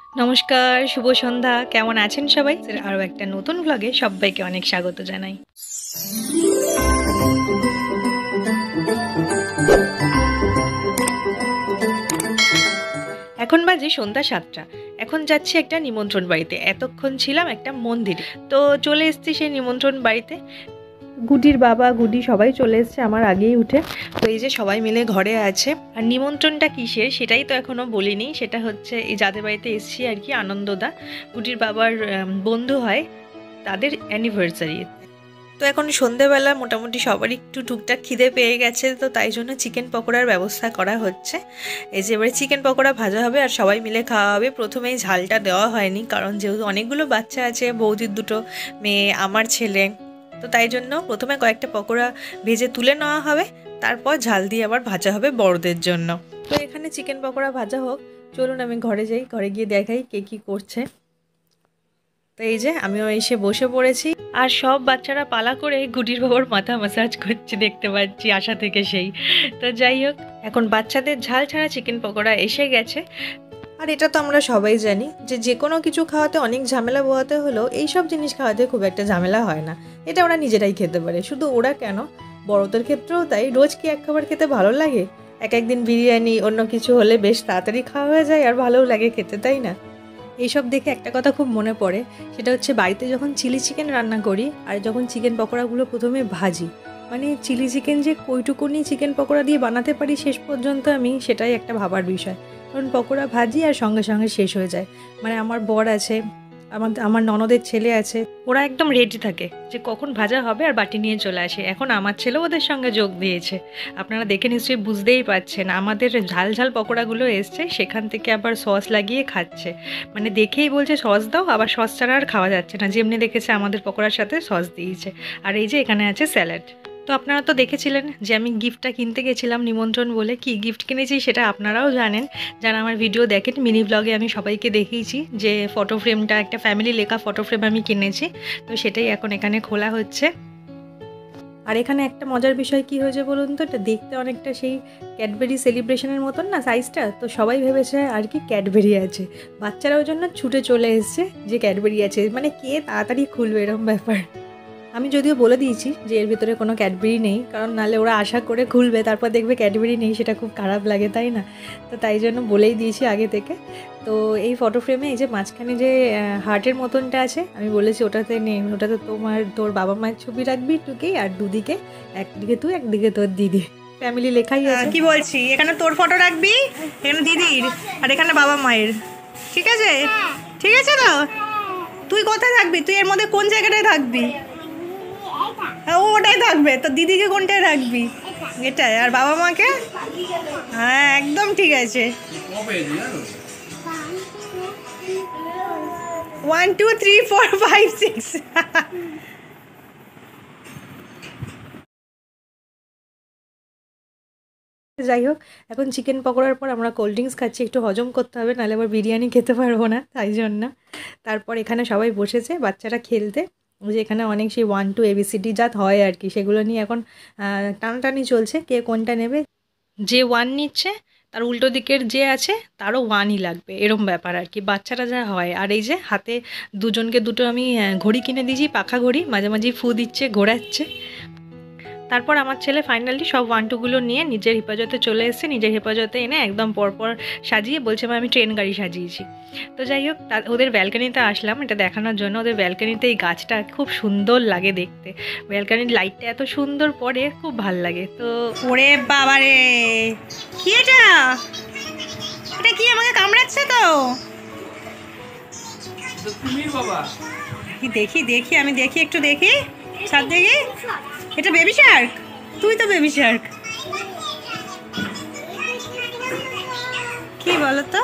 নমস্কার, শুভ সন্ধ্যা। কেমন আছেন সবাই? আরও একটা নতুন ভ্লগে সবাইকে অনেক স্বাগত জানাই। এখন বাজে সন্ধ্যা 7টা। এখন যাচ্ছি একটা নিমন্ত্রণ বাড়িতে। এতক্ষণ ছিলাম একটা মন্দিরে, তো চলে এসেছি সেই নিমন্ত্রণ বাড়িতে। গুডির বাবা গুডি সবাই চলে এসছে আমার আগেই উঠে। তো এই যে সবাই মিলে ঘরে আছে। আর নিমন্ত্রণটা কিসের সেটাই তো এখনও বলিনি। সেটা হচ্ছে এই যাদের বাড়িতে এসছি আর কি, আনন্দদা, গুডির বাবার বন্ধু হয়, তাদের অ্যানিভার্সারি। তো এখন সন্ধেবেলা মোটামুটি সবারই একটু টুকটাক খিদে পেয়ে গেছে, তো তাই জন্য চিকেন পকোড়ার ব্যবস্থা করা হচ্ছে। এই যে এবারে চিকেন পকোড়া ভাজা হবে আর সবাই মিলে খাওয়া হবে। প্রথমেই ঝালটা দেওয়া হয়নি, কারণ যেহেতু অনেকগুলো বাচ্চা আছে, বৌদির দুটো মেয়ে, আমার ছেলে, তো তাই জন্য প্রথমে কয়েকটা পকোড়া ভেজে তুলে নেওয়া হবে, তারপর ঝাল দিয়ে আবার ভাজা হবে বড়দের জন্য। তো এখানে চিকেন পকোড়া ভাজা হোক, চলুন আমি ঘরে যাই, ঘরে গিয়ে দেখাই কে কী করছে। তো এই যে আমিও এসে বসে পড়েছি, আর সব বাচ্চারা পালা করে গুডির বাবার মাথা ম্যাসাজ করছে, দেখতে পাচ্ছি আশা থেকে সেই। তো যাই হোক, এখন বাচ্চাদের ঝাল ছাড়া চিকেন পকোড়া এসে গেছে। আর এটা তো আমরা সবাই জানি যে যে কোনো কিছু খাওয়াতে অনেক ঝামেলা পোহাতে হলেও এইসব জিনিস খাওয়াতে খুব একটা ঝামেলা হয় না। এটা ওরা নিজেরাই খেতে পারে। শুধু ওরা কেন, বড়দের ক্ষেত্রেও তাই। রোজ কি এক খাবার খেতে ভালো লাগে? এক একদিন বিরিয়ানি অন্য কিছু হলে বেশ তাড়াতাড়ি খাওয়া হয়ে যায় আর ভালোও লাগে খেতে, তাই না? এইসব দেখে একটা কথা খুব মনে পড়ে, সেটা হচ্ছে বাড়িতে যখন চিলি চিকেন রান্না করি আর যখন চিকেন পকোড়াগুলো প্রথমে ভাজি, মানে চিলি চিকেন যে কইটুকুনি চিকেন পকোড়া দিয়ে বানাতে পারি শেষ পর্যন্ত, আমি সেটাই একটা ভাবার বিষয়। কারণ পকোড়া ভাজি আর সঙ্গে সঙ্গে শেষ হয়ে যায়। মানে আমার বর আছে, আমার ননদের ছেলে আছে, ওরা একদম রেডি থাকে যে কখন ভাজা হবে আর বাটি নিয়ে চলে আসে। এখন আমার ছেলেও ওদের সঙ্গে যোগ দিয়েছে। আপনারা দেখে নিশ্চয়ই বুঝতেই পারছেন, আমাদের ঝাল ঝাল পকোড়াগুলো এসছে, সেখান থেকে আবার সস লাগিয়ে খাচ্ছে। মানে দেখেই বলছে সস দাও, আবার সস ছাড়া আর খাওয়া যাচ্ছে না, যেমনি দেখেছে আমাদের পকোড়ার সাথে সস দিয়েছে। আর এই যে এখানে আছে স্যালাড। তো আপনারা তো দেখেছিলেন যে আমি গিফটটা কিনতে গেছিলাম নিমন্ত্রণ বলে। কি গিফট কিনেছি সেটা আপনারাও জানেন, যারা আমার ভিডিও দেখেন। মিনি ব্লগে আমি সবাইকে দেখিয়েছি যে ফটো ফ্রেমটা, একটা ফ্যামিলি লেখা ফটো ফ্রেম আমি কিনেছি। তো সেটাই এখন এখানে খোলা হচ্ছে। আর এখানে একটা মজার বিষয় কি হয়েছে বলুন তো, এটা দেখতে অনেকটা সেই ক্যাডবেরি সেলিব্রেশনের মতন না সাইজটা। তো সবাই ভেবেছে আর কি ক্যাডবেরি আছে, বাচ্চারাও জন্য ছুটে চলে এসছে যে ক্যাডবেরি আছে, মানে কে তাড়াতাড়ি খুলবে এরকম ব্যাপার। আমি যদিও বলে দিয়েছি যে এর ভিতরে কোনো ক্যাডবেরি নেই, কারণ নাহলে ওরা আশা করে খুলবে, তারপর দেখবে ক্যাডবেরি নেই, সেটা খুব খারাপ লাগে, তাই না? তো তাই জন্য বলেই দিয়েছি আগে থেকে। তো এই ফটো ফ্রেমে এই যে মাঝখানে যে হার্টের মতনটা আছে, আমি বলেছি ওটাতে নেই, ওটাতে তোর বাবা মায়ের ছবি রাখবি টুকেই, আর দুদিকে, একদিকে তুই একদিকে তোর দিদি, ফ্যামিলি লেখাই আছে। কি বলছি, এখানে তোর ফটো রাখবি, এখানে দিদির, আর এখানে বাবা মায়ের। ঠিক আছে? ঠিক আছে তো? তুই কোথায় থাকবি? তুই এর মধ্যে কোন জায়গাটায় থাকবি? ও ওটাই থাকবে। তো দিদিকে কোনটায় রাখবি? এটাই। আর বাবা মাকে? হ্যাঁ একদম ঠিক আছে। 1 2 3 4 5 6। যাই হোক, এখন চিকেন পকোড়ার পর আমরা কোল্ড ড্রিঙ্কস খাচ্ছি, একটু হজম করতে হবে, নাহলে আবার বিরিয়ানি খেতে পারবো না, তাই জন্য। তারপর এখানে সবাই বসেছে বাচ্চারা খেলতে। যে এখানে অনেক সেই 1 2 ABCD জাত হয় আর কি, সেগুলো নিয়ে এখন টানাটানি চলছে, কে কোনটা নেবে। যে 1 নিচ্ছে তার উল্টো দিকের যে আছে তারও 1ই লাগবে, এরম ব্যাপার আর কি, বাচ্চারা যা হয়। আর এই যে হাতে দুজনকে দুটো আমি ঘড়ি কিনে দিয়েছি, পাখা ঘড়ি, মাঝে মাঝে ফু দিচ্ছে, ঘোরাচ্ছে। তারপর আমার ছেলে ফাইনালি সব 1 2গুলো নিয়ে নিজের হেফাজতে চলে এসেছে, নিজের হেফাজতে এনে একদম পরপর সাজিয়ে বলছে আমি ট্রেন গাড়ি সাজিয়েছি। তো যাই হোক, ওদের ব্যালকানিতে আসলাম এটা দেখানোর জন্য। ওদের ব্যালকানিতে এই গাছটা খুব সুন্দর লাগে দেখতে, ব্যালকানির লাইটটা এত সুন্দর পড়ে, খুব ভাল লাগে। তো ওরে বাবা রে, কি এটা? এটা কি আমাকে কামড়াচ্ছে? তো দেখি দেখি আমি দেখি, একটু দেখি, সাথ দেখি। এটা বেবি শার্ক? তুই তো বেবি শার্ক। কি বলতো,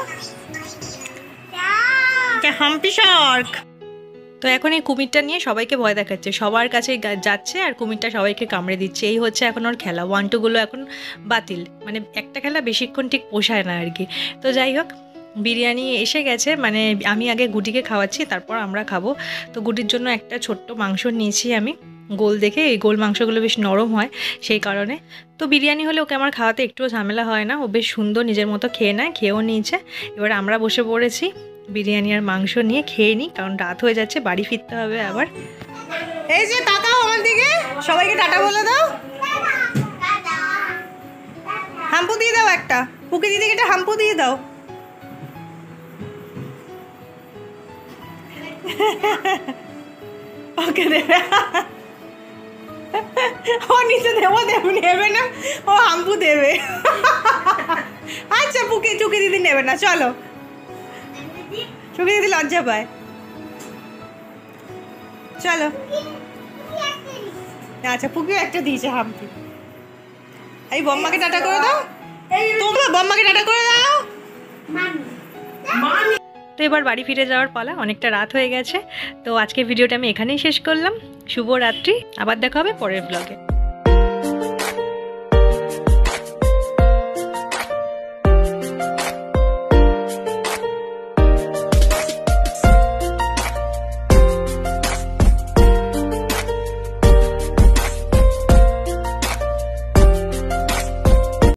এটা হাম্পি শার্ক। তো এখন এই কুমিরটা নিয়ে সবাইকে ভয় দেখাচ্ছে, সবার কাছে যাচ্ছে আর কুমিরটা সবাইকে কামড়ে দিচ্ছে। এই হচ্ছে এখন ওর খেলা। 1 2গুলো এখন বাতিল, মানে একটা খেলা বেশিক্ষণ ঠিক পোষায় না আর কি। তো যাই হোক, বিরিয়ানি এসে গেছে, মানে আমি আগে গুটিকে খাওয়াচ্ছি, তারপর আমরা খাবো। তো গুটির জন্য একটা ছোট্ট মাংস নিয়েছি আমি, গোল দেখে। এই গোল মাংসগুলো বেশ নরম হয় সেই কারণে। তো বিরিয়ানি হলে ওকে আমার খাওয়াতে একটুও ঝামেলা হয় না, ও বেশ সুন্দর নিজের মতো খেয়ে নেয়, খেয়েও নিয়েছে। এবার আমরা বসে পড়েছি বিরিয়ানি আর মাংস নিয়ে খেয়ে নিই, কারণ রাত হয়ে যাচ্ছে, বাড়ি ফিরতে হবে আবার। এই যে তাকাও আমার দিকে, সবাইকে টাটা বলে দাও। হাম্পু দিয়ে দাও একটা, পুকি দিদিকে একটা হাম্পু দিয়ে দাও। ওকে দেবে, ও নিচে দেবো, নেবে না, ও হাম্পু দেবে। আচ্ছা চুকি দিদি নেবে না, চলো। চুকি দিদি লজ্জা পায়, চলো। আচ্ছা পুকিও একটা দিয়েছে হাম্পু। এই বম্মাকে টাটা করে দাও, তোমরা বম্মাকে টাটা করে দাও। তো এবার বাড়ি ফিরে যাওয়ার পালা, অনেকটা রাত হয়ে গেছে। তো আজকের ভিডিওটা আমি এখানেই শেষ করলাম। শুভ রাত্রি, আবার দেখা হবে পরের ব্লগে।